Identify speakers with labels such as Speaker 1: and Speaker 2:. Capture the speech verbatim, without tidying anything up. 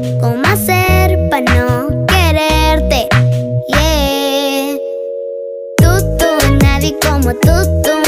Speaker 1: ¿Cómo hacer para no quererte? Yeah. Tú, tú, nadie como tú, tú.